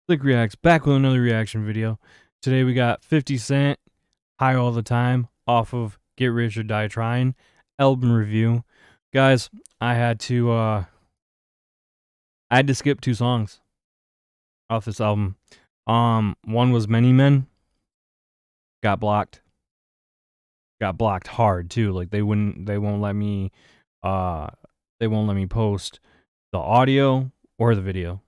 Slick Reacts back with another reaction video. Today we got 50 Cent, High All the Time, off of Get Rich or Die Trying album review. Guys, I had to skip 2 songs off this album. One was Many Men. Got blocked. Got blocked hard too. Like they won't let me post the audio or the video.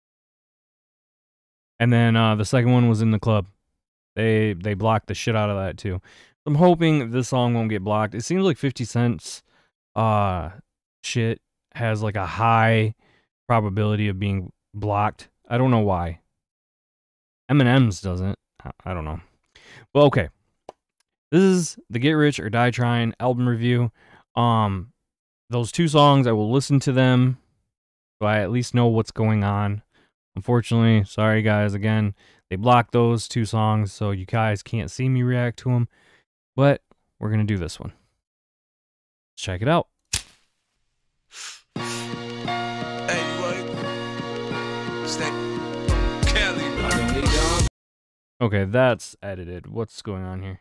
And then the second one was In the Club. They blocked the shit out of that too. I'm hoping this song won't get blocked. It seems like 50 Cent's shit has like a high probability of being blocked. I don't know why. Eminem's doesn't. I don't know. Well, okay. This is the Get Rich or Die Trying album review. Those 2 songs, I will listen to them so I at least know what's going on. Unfortunately, sorry guys, again, they blocked those 2 songs, so you guys can't see me react to them. But we're going to do this one. Let's check it out. Okay, that's edited. What's going on here?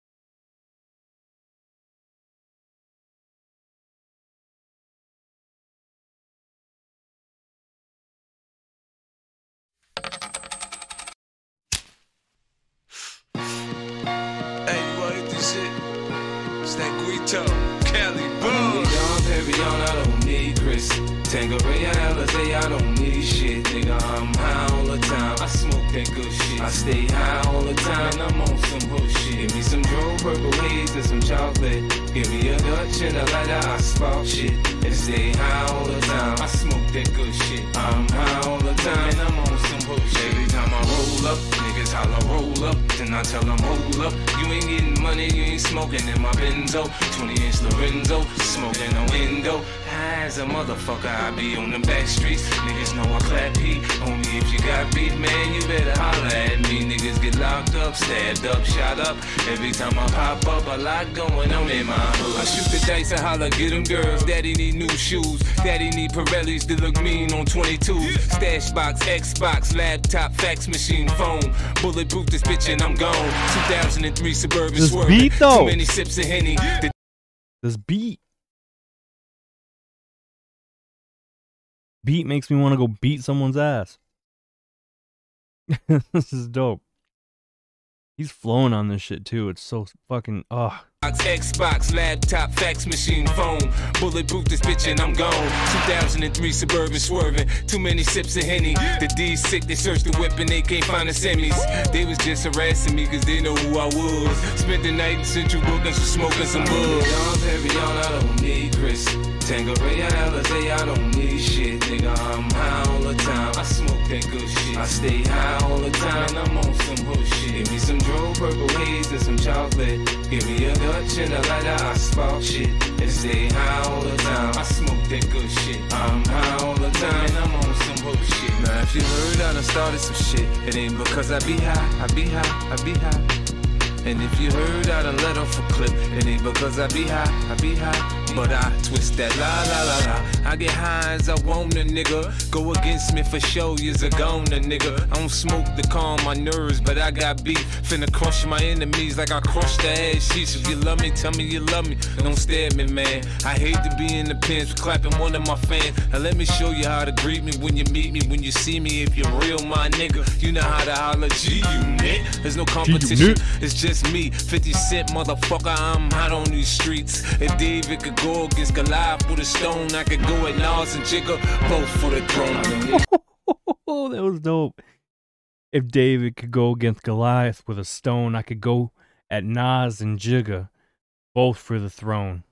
Cali, boom. I don't need Chris. Tangeray, Alizé, I don't need shit. Nigga, I'm high all the time. I smoke that good shit. I stay high all the time. I'm on some hood shit. Give me some Dro, Purple Haze, and some chocolate. Give me a Dutch and a lighter. I spark shit. And stay high all the time. I smoke that good shit. I'm high all the time. And I'm on some hood shit. Every time I roll up, niggas holla roll up. Then I tell them hold up. You ain't getting money, you ain't smoking in my Benzo. 20-inch Lorenzo, smoking a window. High as a motherfucker, I be on the back streets. Niggas know I clap heat. Only if you got beef, man, you better holla at me. Niggas get locked up, stabbed up, shot up. Every time I pop up, a lot going on in my hood. I shoot the dice and holla, get them girls. Daddy need new shoes. Daddy need Pirellis that look mean on 22. Stash box, Xbox, laptop, fax machine, phone. Bulletproof this bitch and I'm gone. 2003 Suburban swerving. Beat though. Too many sips of Henny. This beat makes me want to go beat someone's ass. This is dope. He's flowing on this shit too. It's so fucking Xbox, laptop, fax machine, phone. Bulletproof this bitch and I'm gone. 2003 Suburban swerving. Too many sips of Henny. The D's sick, they searched the whip and they can't find the semis. They was just harassing me cause they know who I was. Spent the night in Central Brooklyn for smoking some bud. I don't need Chris. Tangeray, Alizé, I don't need shit. Nigga, I'm high all the time. I smoke that good shit. I stay high all the time. And I'm on some hood shit. Give me some Dro, Purple Haze, and some chocolate. Give me a Dutch and a lighter. I spark shit. And stay high all the time. I smoke that good shit. I'm high all the time. And I'm on some hood shit. Now if you heard I done started some shit, it ain't because I be high. I be high. I be high. And if you heard I done let off a clip, it ain't because I be high, I be high. But I twist that la la la la. I get high as I want a nigga. Go against me for show, you's a goner nigga. I don't smoke to calm my nerves, but I got beef. Finna crush my enemies like I crushed the ass sheets. If you love me, tell me you love me. Don't stare at me, man. I hate to be in the pins for clapping one of my fans. Now let me show you how to greet me when you meet me, when you see me. If you're real, my nigga, you know how to holler G-Unit. There's no competition, it's just me, 50 Cent, motherfucker, I'm hot on these streets. If David could go against Goliath with a stone, I could go at Nas and Jigga, both for the throne. Oh, that was dope. If David could go against Goliath with a stone, I could go at Nas and Jigga, both for the throne.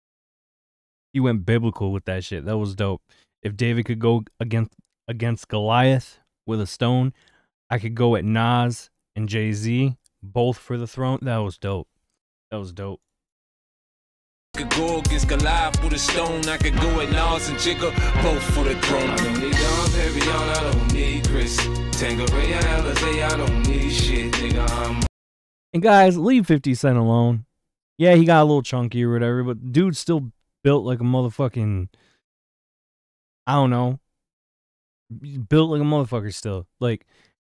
He went biblical with that shit. That was dope. If David could go against Goliath with a stone, I could go at Nas and Jay-Z, both for the throne. That was dope. That was dope. Could go against Goliath with a stone. I could go at Nas and Jigga, both for the throne. I don't need Dom Perignon, I don't need Chris. Tangeray, Alizé, I don't need shit, nigga. And guys, leave 50 Cent alone. Yeah, he got a little chunky or whatever, but dude's still built like a motherfucking, I don't know, built like a motherfucker still. Like,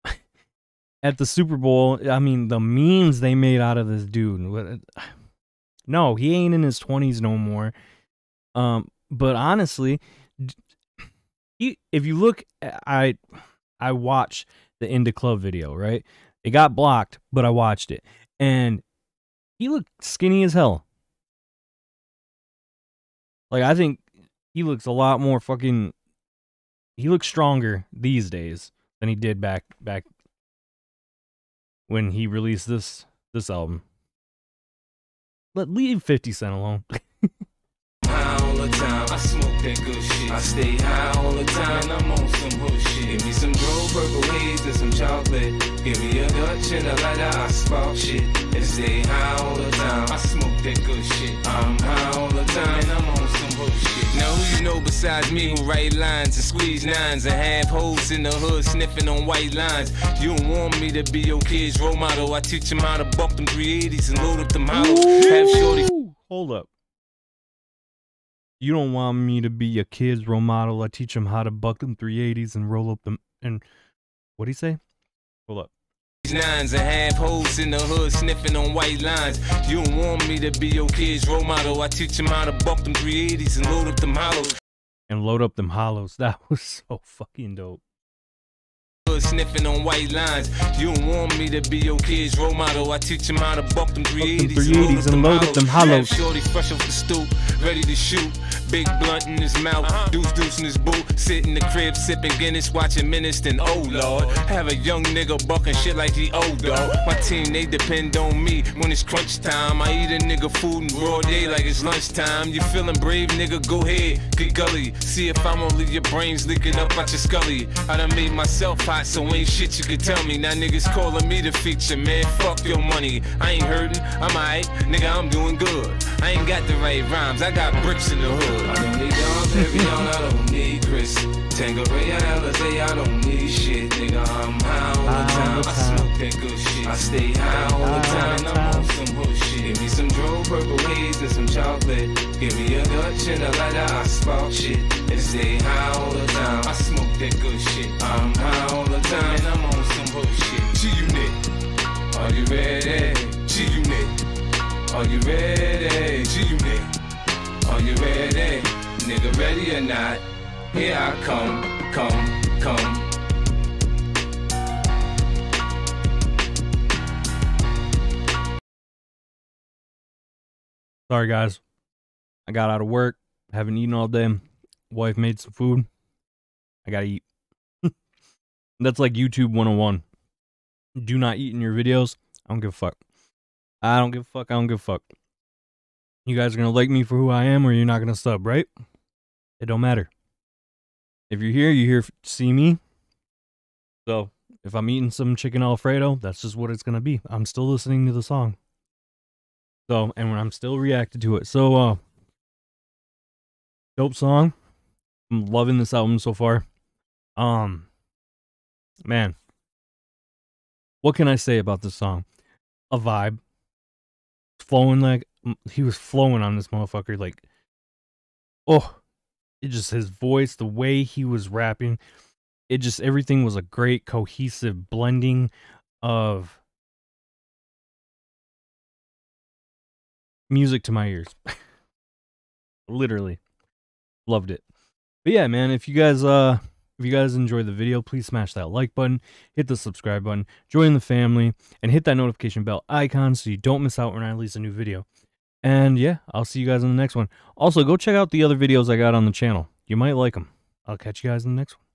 at the Super Bowl, I mean, the memes they made out of this dude. No, he ain't in his 20s no more. But honestly, if you look, I watched the In Da Club video, right? It got blocked, but I watched it, and he looked skinny as hell. Like, I think he looks a lot more fucking. He looks stronger these days than he did back when he released this album. But leave 50 Cent alone. High all the time, I smoke that good shit. I stay high all the time, I'm on some hood shit. Give me some Dro Purple Haze and some chocolate. Give me a Dutch and a lighter, I spark shit. And stay high all the time, I smoke that good shit. I'm high all the time, and I'm on some hood shit. Now who you know besides me who write lines and squeeze nines and have hoes in the hood sniffing on white lines? You don't want me to be your kid's role model. I teach them how to buck them 380s and load up them hollows. Have shorty. Hold up. You don't want me to be your kid's role model. I teach them how to buck them 380s and roll up them. And what'd he say? Hold up. Nines and have hoes in the hood sniffing on white lines. You don't want me to be your kid's role model. I teach them how to buck them 380s and load up them hollows. And load up them hollows. That was so fucking dope. Sniffing on white lines. You don't want me to be your kid's role model. I teach them how to buck them 380s and load up them hollows. Shorty fresh off the stoop, ready to shoot. Big blunt in his mouth, deuce in his boot. Sit in the crib sipping Guinness, watching Menace, and oh lord, have a young nigga bucking shit like he old dog. My team, they depend on me when it's crunch time. I eat a nigga food in broad day like it's lunchtime. You feeling brave, nigga? Go ahead, get gully. See if I'm gonna leave your brains leaking up out your scully. I done made myself hot, so ain't shit you could tell me. Now niggas calling me the feature, man. Fuck your money. I ain't hurting, I'm alright, nigga. I'm doing good. I ain't got the right rhymes, I got bricks in the hood. I don't need Dom Perignon, I don't need Chris. Tanqueray and Alizé, I don't need shit, nigga. I'm high all the time. I smoke that good shit. I stay high all the time. I'm on some hood shit. Give me some Dro Purple Haze and some chocolate. Give me a Dutch and a lighter, I spark shit. And stay high all the time. I smoke that good shit. I'm high all the time, and I'm on some hood shit. G-Unit, are you ready? G-Unit, are you ready? G-Unit, are you ready? Nigga, ready or not? Here I come. Sorry, guys. I got out of work. Haven't eaten all day. Wife made some food. I gotta eat. That's like YouTube 101. Do not eat in your videos. I don't give a fuck. I don't give a fuck. I don't give a fuck. You guys are gonna like me for who I am, or you're not gonna sub, right? It don't matter. If you're here to see me. So, if I'm eating some chicken Alfredo, that's just what it's gonna be. I'm still listening to the song. So, and when I'm still reacting to it. So, dope song. I'm loving this album so far. Man. What can I say about this song? A vibe. Flowing like, he was flowing on this motherfucker. Like, oh, it just, his voice, the way he was rapping, it just, everything was a great cohesive blending of music to my ears. Literally. Loved it. But yeah, man, if you guys enjoyed the video, please smash that like button, hit the subscribe button, join the family, and hit that notification bell icon so you don't miss out when I release a new video. And yeah, I'll see you guys in the next one. Also, go check out the other videos I got on the channel. You might like them. I'll catch you guys in the next one.